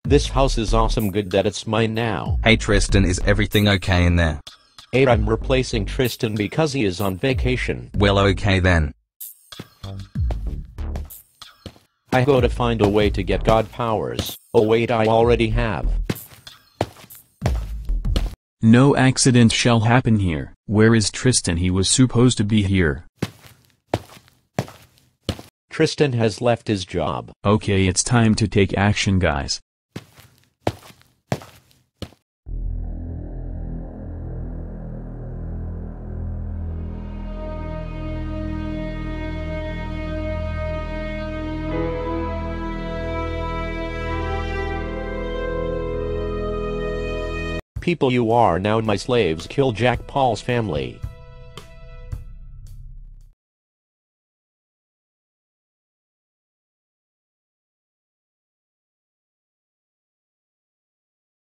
This house is awesome, good that it's mine now. Hey Tristan, is everything okay in there? Hey, I'm replacing Tristan because he is on vacation. Well, okay then. I go to find a way to get God powers. Oh wait, I already have. No accident shall happen here. Where is Tristan? He was supposed to be here. Tristan has left his job. Okay, it's time to take action, guys. People, you are now my slaves. Kill Jack Paul's family.